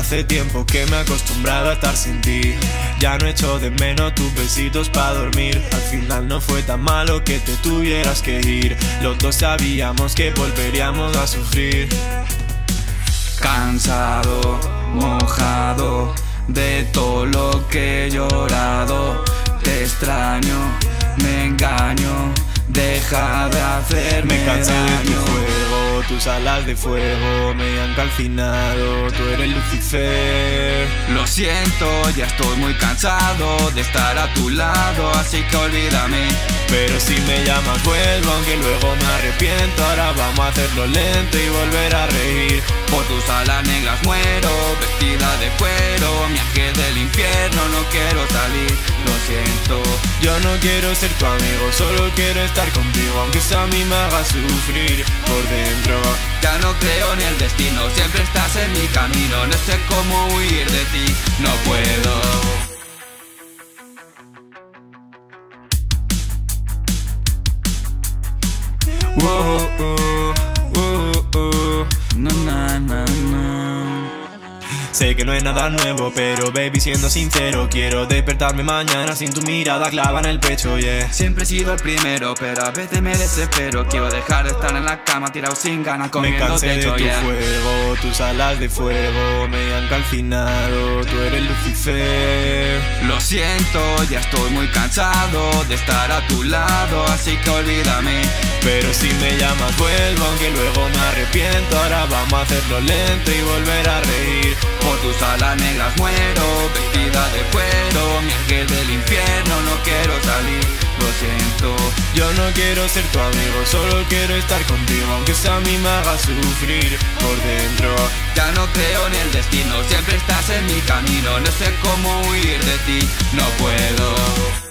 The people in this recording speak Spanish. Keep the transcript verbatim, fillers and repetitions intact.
Hace tiempo que me he acostumbrado a estar sin ti. Ya no echo de menos tus besitos pa' dormir. Al final no fue tan malo que te tuvieras que ir. Los dos sabíamos que volveríamos a sufrir. Cansado, mojado de todo lo que he llorado. Te extraño, me engaño, deja de hacerme Me cansé daño. de tu juego, tus alas de fuego me han calcinado. Tú eres Lucifer. Lo siento, ya estoy muy cansado de estar a tu lado, así que olvídame. Pero si me llamas vuelvo, aunque luego me arrepiento. Ahora vamos a hacerlo lento y volver a reír. Por tus alas negras muero, vestida de cuero, mi ángel del infierno, no quiero salir, lo siento. Yo no quiero ser tu amigo, solo quiero estar contigo, aunque eso a mí me haga sufrir por dentro. Ya no creo en el destino, siempre estás en mi camino. No sé cómo huir de ti, no puedo. Oh, oh, oh, oh. No, no, no, no. Sé que no es nada nuevo, pero baby, siendo sincero, quiero despertarme mañana sin tu mirada clava en el pecho, yeah. Siempre he sido el primero, pero a veces me desespero. Quiero dejar de estar en la cama tirado sin ganas Me comiendo cansé de techo, tu yeah. fuego, tus alas de fuego me han calcinado. Tú eres Lucifer. Lo siento, ya estoy muy cansado de estar a tu lado, así que olvídame. Pero si me llamas vuelvo, aunque luego me arrepiento. Ahora vamos a hacerlo lento y volver a reír. Por tus alas negras muero, vestida de cuero, mi ángel del infierno, no quiero salir, lo siento. Yo no quiero ser tu amigo, solo quiero estar contigo, aunque eso a mí me haga sufrir por dentro. Ya no creo en el destino, siempre estás en mi camino. No sé cómo huir de ti, no puedo.